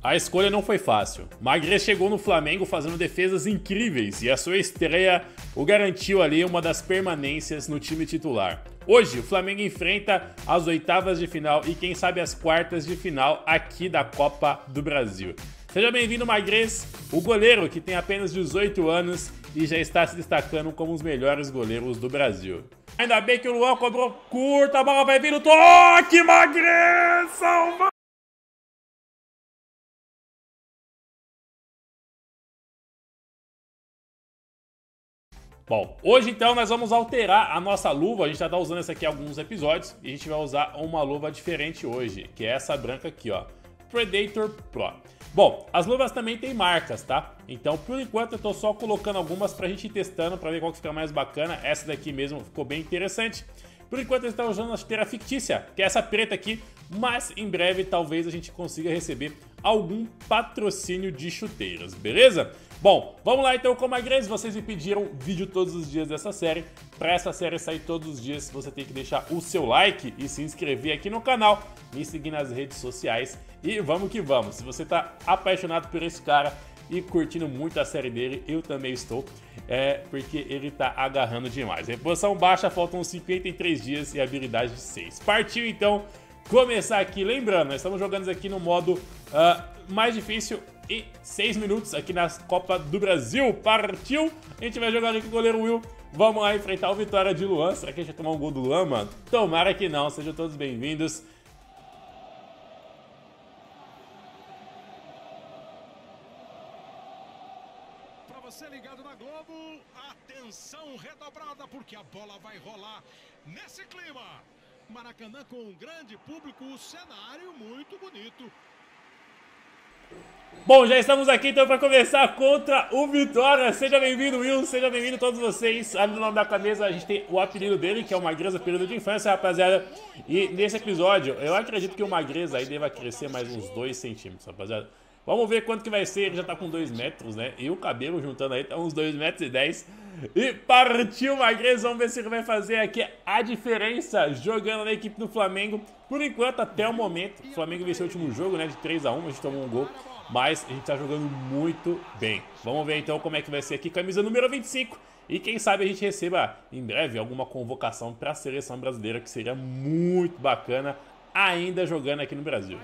A escolha não foi fácil. Magrez chegou no Flamengo fazendo defesas incríveis e a sua estreia o garantiu ali uma das permanências no time titular. Hoje, o Flamengo enfrenta as oitavas de final e quem sabe as quartas de final aqui da Copa do Brasil. Seja bem-vindo, Magrez, o goleiro que tem apenas 18 anos e já está se destacando como um dos melhores goleiros do Brasil. Ainda bem que o Luan cobrou curta, a bola vai vir no toque, Magrez, salva! Bom, hoje então nós vamos alterar a nossa luva, a gente já tá usando essa aqui há alguns episódios e a gente vai usar uma luva diferente hoje, que é essa branca aqui, ó, Predator Pro. Bom, as luvas também tem marcas, tá? Então, por enquanto, eu tô só colocando algumas pra gente ir testando, pra ver qual que fica mais bacana. Essa daqui mesmo ficou bem interessante. Por enquanto, eu estou usando a chuteira fictícia, que é essa preta aqui, mas em breve talvez a gente consiga receber algum patrocínio de chuteiras, beleza? Bom, vamos lá então com a Magrez. Vocês me pediram vídeo todos os dias dessa série. Para essa série sair todos os dias, você tem que deixar o seu like e se inscrever aqui no canal, me seguir nas redes sociais e vamos que vamos. Se você tá apaixonado por esse cara e curtindo muito a série dele, eu também estou, porque ele tá agarrando demais. Reposição baixa, faltam 53 dias e habilidade de 6. Partiu então começar aqui. Lembrando, nós estamos jogando aqui no modo mais difícil e 6 minutos aqui na Copa do Brasil. Partiu! A gente vai jogar aqui com o goleiro Will. Vamos lá enfrentar o Vitória de Luan. Será que a gente vai tomar um gol do Luan, mano? Tomara que não. Sejam todos bem-vindos. Pra você ligado na Globo, atenção redobrada porque a bola vai rolar nesse clima. Maracanã com um grande público, o cenário muito bonito. Bom, já estamos aqui então para começar contra o Vitória. Seja bem-vindo, Will, seja bem-vindo todos vocês. Ali no nome da camisa a gente tem o apelido dele, que é o Magrez, apelido de infância, rapaziada. E nesse episódio, eu acredito que o Magrez aí deva crescer mais uns 2 centímetros, rapaziada. Vamos ver quanto que vai ser, ele já tá com 2 metros, né? E o cabelo juntando aí tá uns 2,10 metros. E partiu o Magrez, vamos ver se ele vai fazer aqui a diferença jogando na equipe do Flamengo. Por enquanto, até o momento, o Flamengo venceu o último jogo, né? De 3-1, a gente tomou um gol. Mas a gente tá jogando muito bem. Vamos ver então como é que vai ser aqui, camisa número 25. E quem sabe a gente receba em breve alguma convocação para a seleção brasileira, que seria muito bacana ainda jogando aqui no Brasil.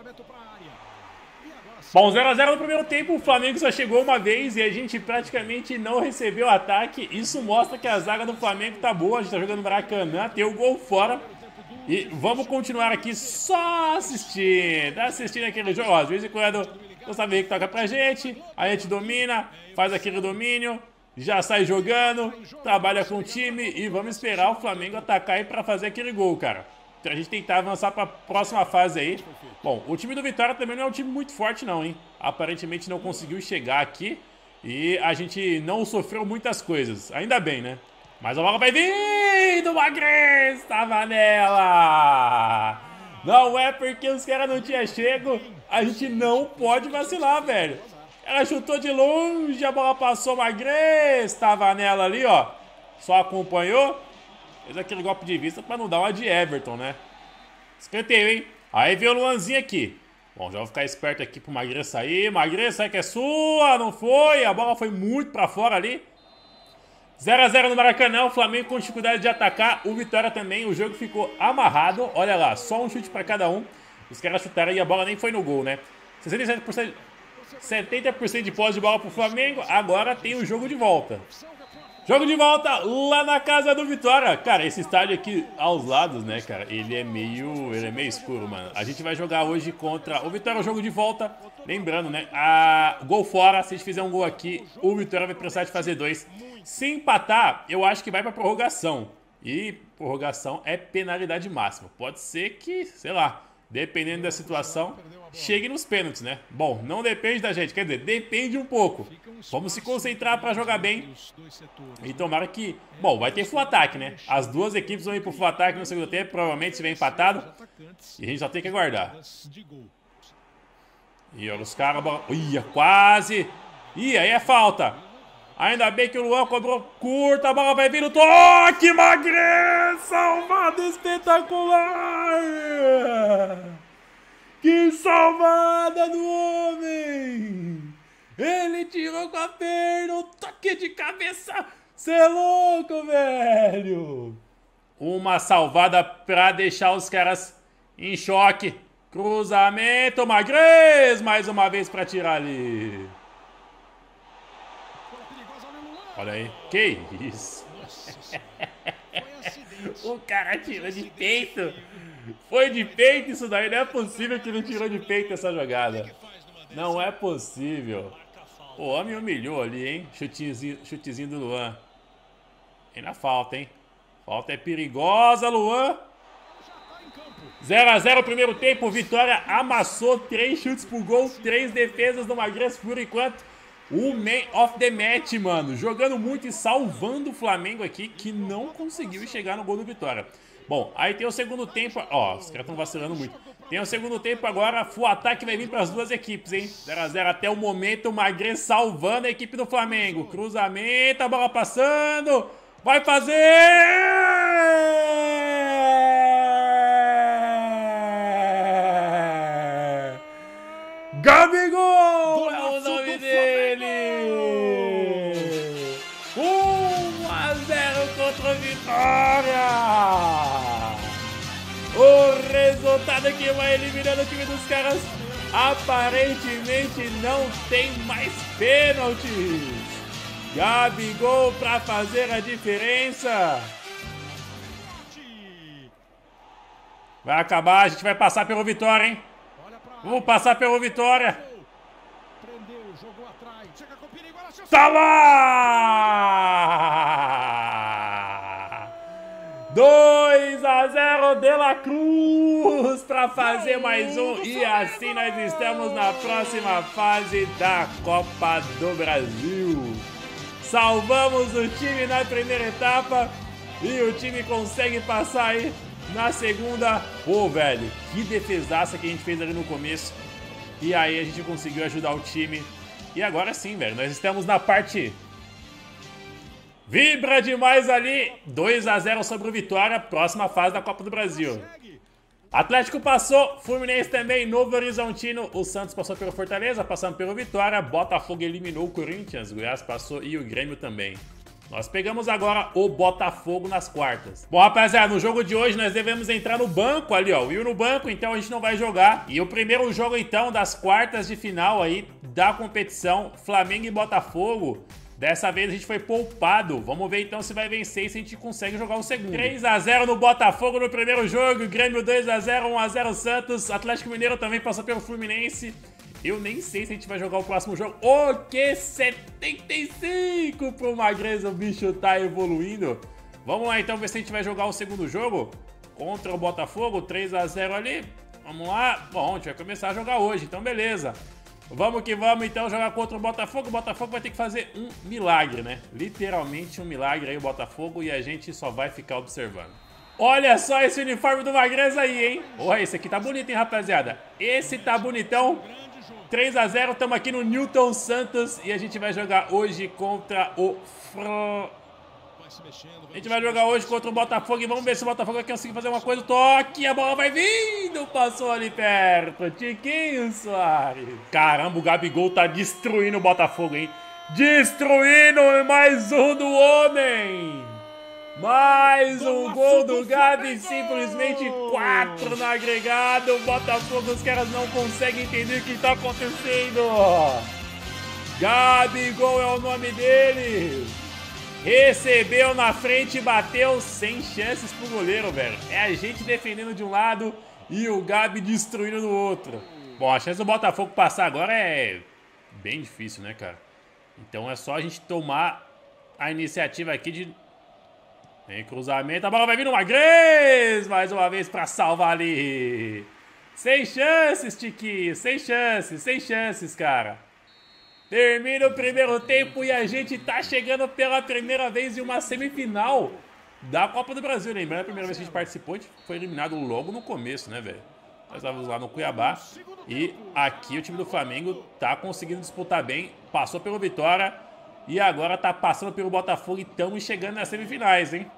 Bom, 0 a 0 no primeiro tempo, o Flamengo só chegou uma vez e a gente praticamente não recebeu ataque. Isso mostra que a zaga do Flamengo tá boa, a gente tá jogando no Maracanã, tem o gol fora. E vamos continuar aqui só assistindo aquele jogo. Ó, de vez em quando o Flamengo toca pra gente, a gente domina, faz aquele domínio, já sai jogando, trabalha com o time e vamos esperar o Flamengo atacar aí pra fazer aquele gol, cara. Então a gente tentar avançar para a próxima fase aí. Bom, o time do Vitória também não é um time muito forte não, hein? Aparentemente não conseguiu chegar aqui e a gente não sofreu muitas coisas. Ainda bem, né? Mas a bola vai vir do Magrez, tava nela! Não é porque os caras não tinham chego, a gente não pode vacilar, velho. Ela chutou de longe, a bola passou, Magrez, tava nela ali, ó. Só acompanhou. Fez aquele golpe de vista pra não dar uma de Everton, né? Escanteio, hein? Aí veio o Luanzinho aqui. Bom, já vou ficar esperto aqui pro Magrez sair. Magrez, sai que é sua! Não foi! A bola foi muito pra fora ali. 0 a 0 no Maracanã. O Flamengo com dificuldade de atacar. O Vitória também. O jogo ficou amarrado. Olha lá, só um chute pra cada um. Os caras chutaram e a bola nem foi no gol, né? 67%, 70% de posse de bola pro Flamengo. Agora tem o jogo de volta. Jogo de volta lá na casa do Vitória. Cara, esse estádio aqui aos lados, né, cara, ele é meio escuro, mano. A gente vai jogar hoje contra o Vitória, o jogo de volta. Lembrando, né, gol fora, se a gente fizer um gol aqui, o Vitória vai precisar de fazer 2. Se empatar, eu acho que vai pra prorrogação. E prorrogação é penalidade máxima. Pode ser que, sei lá, dependendo da situação, chegue nos pênaltis, né? Bom, não depende da gente, quer dizer, depende um pouco. Vamos se concentrar para jogar bem. E tomara que... Bom, vai ter full ataque, né? As duas equipes vão ir pro full ataque no segundo tempo, provavelmente se vem empatado. E a gente só tem que aguardar. E olha os caras... Ia, quase! Ih, aí é falta! Ainda bem que o Luan cobrou curta, a bola vai vir no toque, Magrez! Salvado espetacular! Que salvada do Ele tirou com a perna. Um toque de cabeça. Cê é louco, velho. Uma salvada pra deixar os caras em choque. Cruzamento, Magrez. Mais uma vez pra tirar ali. Olha aí. Que isso. O cara tirou de peito. Foi de peito isso daí. Não é possível que ele tirou de peito essa jogada. Não é possível. O homem humilhou ali, hein? Chutezinho do Luan. Ainda falta, hein? Falta é perigosa, Luan. 0 a 0 o primeiro tempo. Vitória amassou 3 chutes pro gol, 3 defesas do Magrez por enquanto. O man of the match, mano. Jogando muito e salvando o Flamengo aqui, que não conseguiu chegar no gol do Vitória. Bom, aí tem o segundo tempo. Ó, os caras estão vacilando muito. Tem o segundo tempo agora. O ataque vai vir para as duas equipes, hein? 0 a 0 até o momento. O Magrez salvando a equipe do Flamengo. Cruzamento, a bola passando. Vai fazer! Gabigol é o nome dele! 1 a 0 contra o Vitória! O resultado que vai eliminando o time dos caras aparentemente não tem mais pênaltis. Gabigol para fazer a diferença. Vai acabar, a gente vai passar pelo Vitória, hein? Vamos passar pelo Vitória. Tá lá! 2 a 0 De La Cruz para fazer mais um. E assim nós estamos na próxima fase da Copa do Brasil. Salvamos o time na primeira etapa e o time consegue passar aí na segunda. Pô, velho, que defesaça que a gente fez ali no começo. E aí a gente conseguiu ajudar o time. E agora sim, velho, nós estamos na parte... Vibra demais ali. 2 a 0 sobre o Vitória, próxima fase da Copa do Brasil. Atlético passou, Fluminense também, Novo Horizontino, o Santos passou pelo Fortaleza, passando pelo Vitória, Botafogo eliminou o Corinthians, Goiás passou e o Grêmio também. Nós pegamos agora o Botafogo nas quartas. Bom, rapaziada, no jogo de hoje nós devemos entrar no banco ali, ó. O Will no banco, então a gente não vai jogar. E o primeiro jogo, então, das quartas de final aí da competição, Flamengo e Botafogo. Dessa vez a gente foi poupado. Vamos ver então se vai vencer e se a gente consegue jogar o segundo. 3 a 0 no Botafogo no primeiro jogo. Grêmio 2 a 0, 1 a 0 Santos. Atlético Mineiro também passou pelo Fluminense. Eu nem sei se a gente vai jogar o próximo jogo. O que 75 pro Magrez, o bicho tá evoluindo. Vamos lá então ver se a gente vai jogar o segundo jogo contra o Botafogo. 3 a 0 ali. Vamos lá. Bom, a gente vai começar a jogar hoje, então beleza. Vamos que vamos então jogar contra o Botafogo. O Botafogo vai ter que fazer um milagre, né? Literalmente um milagre aí o Botafogo, e a gente só vai ficar observando. Olha só esse uniforme do Magrez aí, hein? Olha, esse aqui tá bonito, hein, rapaziada? Esse tá bonitão. 3 a 0, estamos aqui no Newton Santos e a gente vai jogar hoje contra o... A gente vai jogar hoje contra o Botafogo e vamos ver se o Botafogo vai conseguir fazer uma coisa. Toque, a bola vai vindo, passou ali perto. Tiquinho Soares. Caramba, o Gabigol tá destruindo o Botafogo, hein? Destruindo mais um do homem. Mais um gol do Gabi, simplesmente 4 no agregado. O Botafogo, os caras não conseguem entender o que tá acontecendo. Gabigol é o nome dele. Recebeu na frente e bateu sem chances pro goleiro, velho. É a gente defendendo de um lado e o Gabi destruindo do outro. Bom, a chance do Botafogo passar agora é bem difícil, né, cara? Então é só a gente tomar a iniciativa aqui de... Tem cruzamento, a bola vai vir no Magrez! Mais uma vez pra salvar ali. Sem chances, Tiquinho. Sem chances, cara. Termina o primeiro tempo e a gente tá chegando pela primeira vez em uma semifinal da Copa do Brasil. Lembrando, a primeira vez que a gente participou, a gente foi eliminado logo no começo, né, velho? Nós estávamos lá no Cuiabá e aqui o time do Flamengo tá conseguindo disputar bem. Passou pelo Vitória e agora tá passando pelo Botafogo e estamos chegando nas semifinais, hein?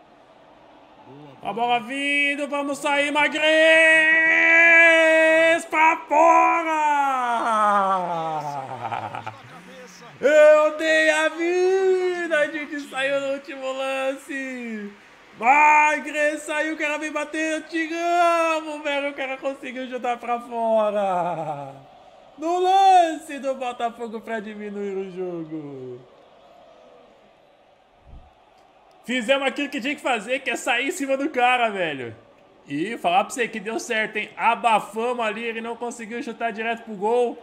A bola vindo, vamos sair, Magrez! pra fora! Eu dei a vida! A gente saiu no último lance! Magre saiu, o cara veio bater, tiramos, velho, o cara conseguiu chutar pra fora! No lance do Botafogo pra diminuir o jogo! Fizemos aquilo que tinha que fazer, que é sair em cima do cara, velho. E falar pra você que deu certo, hein? Abafamos ali, ele não conseguiu chutar direto pro gol.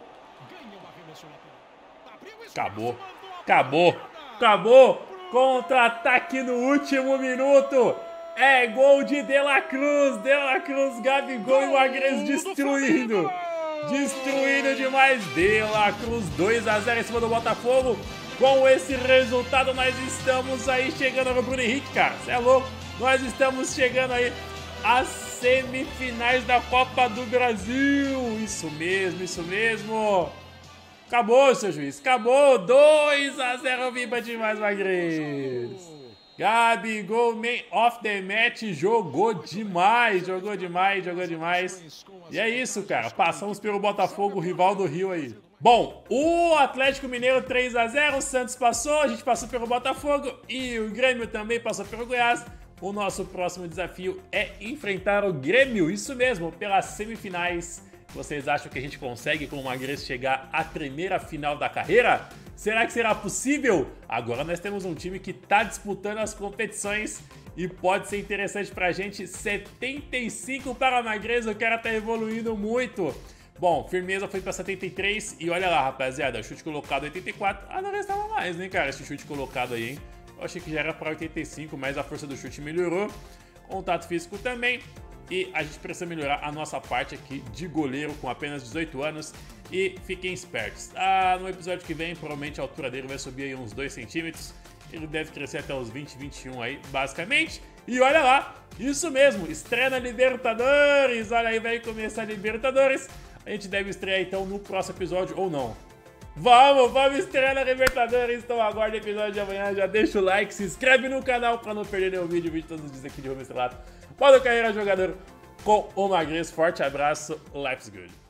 Acabou. Acabou. Acabou. Contra-ataque no último minuto. É gol de De La Cruz. De La Cruz, Gabigol e o Agres destruindo. Destruindo demais. De La Cruz 2-0 em cima do Botafogo. Com esse resultado, nós estamos aí chegando no Bruno Henrique, cara. Você é louco. Nós estamos chegando aí às semifinais da Copa do Brasil. Isso mesmo, isso mesmo. Acabou, seu juiz. Acabou. 2-0, viva demais, Magres. Gabigol, man of the match, jogou demais, jogou demais, jogou demais. E é isso, cara. Passamos pelo Botafogo, rival do Rio aí. Bom, o Atlético Mineiro 3-0, o Santos passou, a gente passou pelo Botafogo e o Grêmio também passou pelo Goiás. O nosso próximo desafio é enfrentar o Grêmio, isso mesmo, pelas semifinais. Vocês acham que a gente consegue com o Magres chegar à primeira final da carreira? Será que será possível? Agora nós temos um time que está disputando as competições e pode ser interessante pra gente. 75 para o Magres, o cara tá evoluindo muito. Bom, firmeza foi pra 73 e olha lá, rapaziada, chute colocado 84. Ah, não restava mais, né, cara, esse chute colocado aí, hein? Eu achei que já era pra 85, mas a força do chute melhorou. Contato físico também. E a gente precisa melhorar a nossa parte aqui de goleiro com apenas 18 anos. E fiquem espertos. No episódio que vem, provavelmente a altura dele vai subir aí uns 2 centímetros. Ele deve crescer até os 20, 21 aí, basicamente. E olha lá, isso mesmo, estreia na Libertadores. Olha aí, vai começar a Libertadores. A gente deve estrear então no próximo episódio ou não. Vamos estrear na Libertadores. Então aguarde o episódio de amanhã. Já deixa o like, se inscreve no canal para não perder nenhum vídeo. O vídeo todos os dias aqui de Rubens Estrelato. Modo Carreira Jogador com o Magres. Forte abraço, life's good.